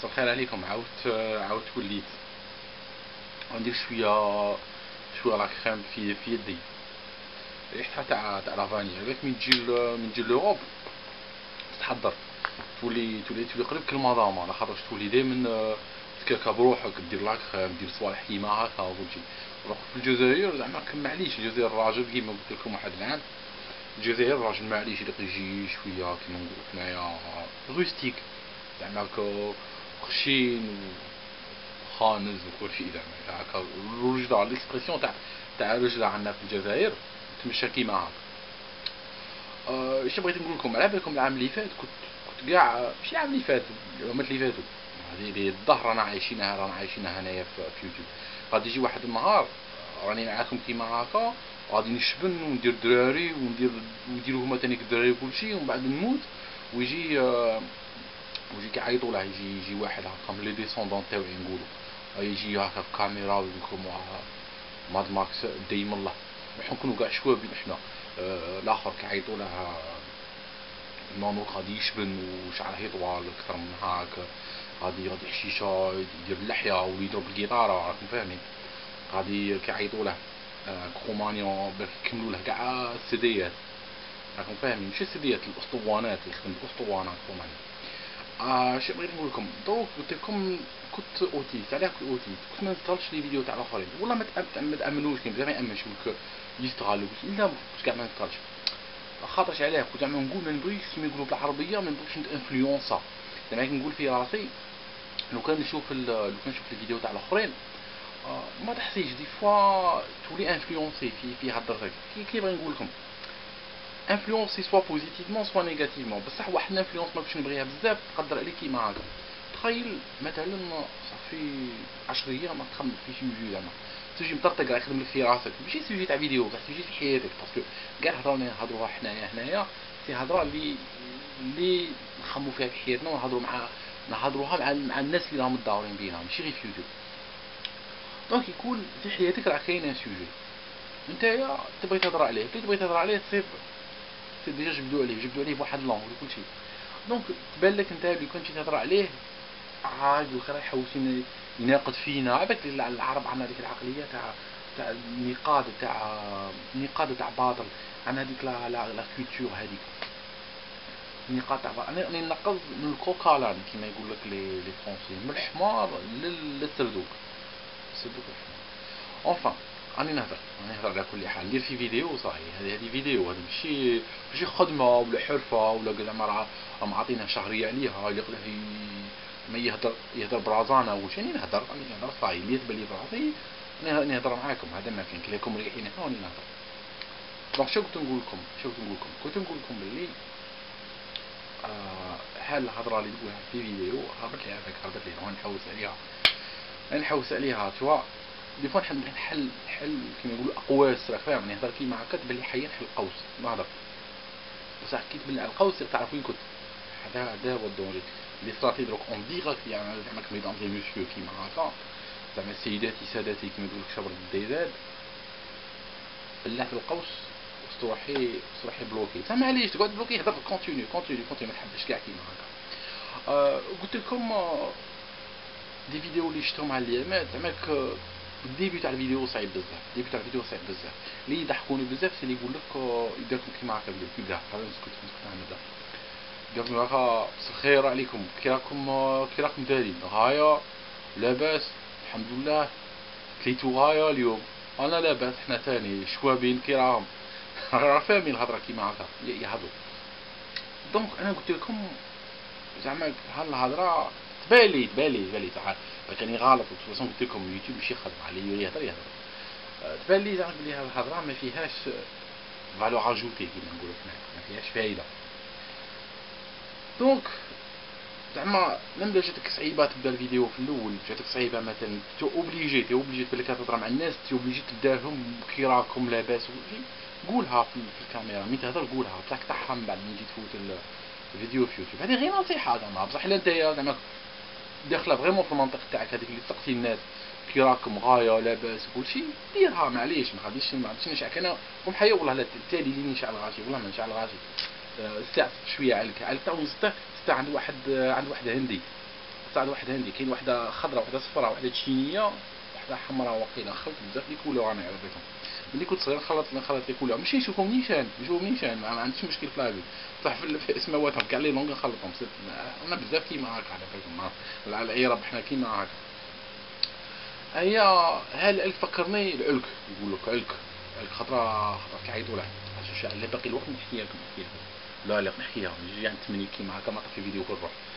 مساء الخير عليكم. عاودت وليت غندير شويه لا كريم في يدي. ريحتها تاع لافاني. عباك من تجي لوروب تحضر تولي قريب كالمدام، على خاطرش تولي دايما تكاكا بروحك، دير لا كريم، دير صوالح كيما هكا وكلشي. في الجزائر زعما معليش، الجزائر الراجل كيما قلت لكم واحد العام، الجزائر الراجل معليش يجي شويه كيما نقولوا حنايا روستيك، زعما خشين وخانز وكلشي. زعما هكا الرجله، ليكسبرسيون تاع الرجله عندنا في الجزائر تمشى كيما هكا. اش بغيت نقول لكم، على بالكم العام اللي فات كنت كاع ماشي العام اللي فات، العامات اللي فاتوا، هذه الظهر رانا عايشينها هنايا في يوتيوب. غادي يجي واحد النهار راني معاكم كيما هكا، غادي نشبن وندير دراري ويديروا هما تانيك الدراري وكلشي، ومن بعد نموت ويجي كيعيطوا له. يجي واحد هكا من لي ديسوندون تاوعي نقولوا، يجي هكا في كاميرا ويقول لكم ماد ماكس دايما الله، نحن نكونوا كاع شوابين حنا. الاخر كيعيطوا له نونو غادي يشبن وشعره يطول اكثر من هاك، غادي حشيشه يدير اللحيه ولا يضرب الجيتاره، راكم فاهمين. غادي كيعيطوا له كرومانيون باش يكملوا له كاع السيديات، راكم فاهمين. ماشي السيديات، الاسطوانات، يخدم بالاسطوانات كرومانيون. اش بغيت نقول لكم دروك، قلت لكم كنت اوتيست. علاه كنت اوتيست؟ كنت ما نزطلش لي فيديو تاع الاخرين، والله ما تامنوش، كاين بزاف ما يامنش يقولك يستغلوا. لا، كنت كاع ما نزطلش، خاطرش علاه كنت زعما نقول ما نبغيش كيما يقولوا بالعربيه، ما نبغيش نتانفلونسا. زعما نقول في راسي لو كان نشوف الفيديو تاع الاخرين، ما تحسيش دي فوا تولي انفلونسي في هضرتك. كي بغي نقول لكم انفلونسي سوا بوزيتيفمون سوا نيجاتيفمون، بصح واحد الانفلونس ما باش نبغيها بزاف تقدر عليك كيما هكا. تخيل مثلا صافي 10 ايام ما تخمم في شي سوجي، زعما سوجي مطرطق راه يخدم لك في راسك، ماشي سوجي تاع فيديو، بصح سوجي في حياتك، باسكو كاع الهضره اللي نهضروها حنايا سي هضره اللي نخمو فيها في حياتنا، نهضروها مع الناس اللي راهم مداورين بينا، ماشي غير في يوتيوب. دونك يكون في حياتك راه كاين سوجي نتايا تبغي تهضر عليه، كي تبغي تهضر عليه تصيب ديجا جبدوا عليه بواحد لونغ وكل شيء. دونك تبان لك انت اللي كنتي تهضر عليه عاد وخير يحوس يناقض فينا. عباك العرب عندنا هذيك العقليه تاع النقاد تاع باطل، عندنا هذيك لا كولتور هذيك النقاد تاع باطل. انا ننقض من الكوكالان كما يقول لك لي فرونسي، من الحمار للسردوك، السردوك الحمار. راني نهضر على كل حال، ندير في فيديو صاحي. هذه فيديو، هذا ماشي خدمه ولا حرفه ولا زعما راه معطينا شهريه عليها ما يهضر برازانه ولا شيء. نهضر صاحي اللي تبان لي براسي نهضر معاكم. هذا ما كاين كليكم ريحين هنا وني نهضر. دونك شنو كنت نقول لكم باللي حال الهضره اللي تقولها في فيديو هربت لي نحوس عليها توا دي فوا نحل كيما يقولوا اقواس، راك فاهم. نهضر كيما هكا تبان لي حي نحل قوس نهضر، بصح كي تبان على القوس تعرف وين كنت. هذا هو الدونجي اللي صرات لي دروك اون ديراكت، يعني زعما كيما يدون دي مسيو كيما هكا، زعما سيداتي سادتي كيما يقول لك شبر الديداد بلعت القوس وستروحي بلوكي. زعما علاش تقعد بلوكي؟ هضر كونتينيو ما تحبش كاع كيما هكا. قلت لكم دي فيديو اللي شفتهم على اليامات، زعما الديبي تاع الفيديو صعيب بزاف. اللي يضحكوني بزاف سي اللي يقول لك يديركم كيما هكا كيبدا هذا نسكت نبدا قال لكم هكا الخير عليكم، كي راكم دايرين؟ هايا لاباس الحمد لله، كليتو هايا اليوم انا لاباس، حنا ثاني شوابين كي راهم راه فاهمين الهضره كيما هكا يهضروا. دونك انا قلت لكم زعما هالهضره تبان لي صح كاني غلط، قلت لكم اليوتيوب ماشي خدمه عليه يهضر. تبان لي زعما بلي هالهضره ما فيهاش فالور اجوتي كيما نقولوا حنا، ما فيهاش فايده. دونك زعما لما جاتك صعيبه تبدا الفيديو في الاول، جاتك صعيبه مثلا تو اوبليجي بالك تهضر مع الناس، تو اوبليجي تدارهم كي راكم لاباس قولها في الكاميرا، مي تهضر قولها تقطعها من بعد من تجي تفوت الفيديو في يوتيوب. هذه غير نصيحه زعما، بصح الا نتايا زعما داخله فريمون في المنطق تاعك هذيك اللي تسقسي الناس كي راكم غايه لاباس كلشي ديرها. معليش ما غاديش نشعل انا قوم حيا والله لا التالي اللي نشعل غاشي، والله ما نشعل غاشي. الساعه شويه على تا ونص عنده واحد هندي قطعت واحد هندي، كاين واحده خضراء واحده صفراء واحده تشينيه واحده حمراء، واقيلا خلط بزاف لي كولور انا عرفتهم. ملي كنت صغير خلط لي كولور، ماشي نشوفهم نيشان ما عنديش مشكل في هذا. طلع في اسماواتهم كاع لي لونغ نخلطهم، انا بزاف كيما هكا على بالكم العرب حنا كيما هكا. هيا الالك فكرني العلك، يقول لك علك خطره كيعيطوا له اللي باقي الوقت نحكي لكم لا نحكيها نجي عند 8 كيما هكا نطفي فيديو في الروح.